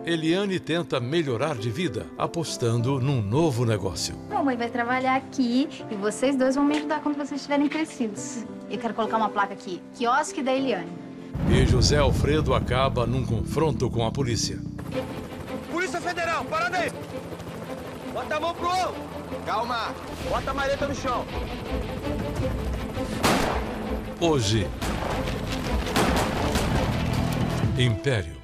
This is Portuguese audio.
Eliane tenta melhorar de vida, apostando num novo negócio. Mamãe vai trabalhar aqui e vocês dois vão me ajudar quando vocês estiverem crescidos. Eu quero colocar uma placa aqui, quiosque da Eliane. E José Alfredo acaba num confronto com a polícia. Polícia Federal, parada aí! Bota a mão pro alto! Calma! Bota a maleta no chão! Hoje, Império.